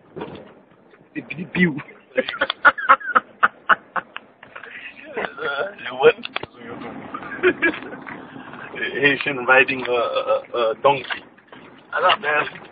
Biu. Haitian riding a donkey. I love that.